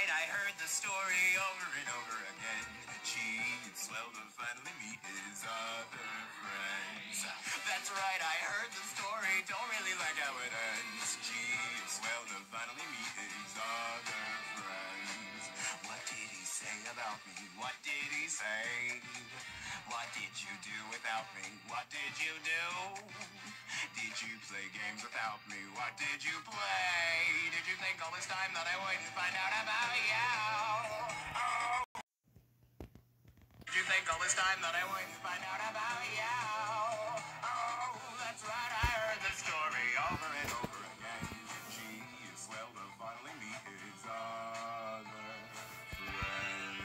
right, I heard the story over and over again. Gee, it's swell to finally meet his other friends. That's right, I heard the story, don't really like how it ends. Gee, it's swell to finally meet his other friends. What did he say about me? What did he say? What did you do without me? What did you do? Did you play games without me? What did you play? Did you think all this time that I wouldn't find out about you? Oh. Did you think all this time that I wouldn't find out about you? Oh, that's right, I heard the story over and over again. Gee, it's swell to finally meet his other friend.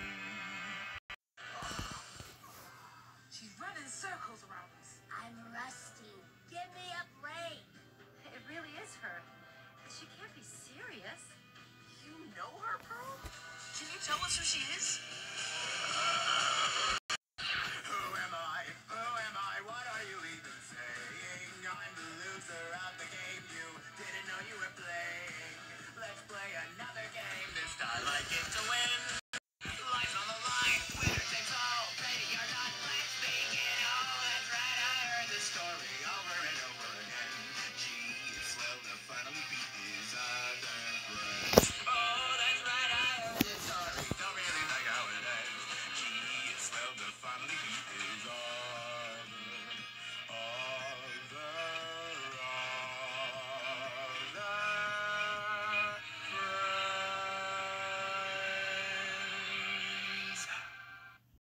She's running circles around us. I'm rusty. Give me a break. It really is her. She can't be serious. You know her, Pearl? Can you tell us who she is?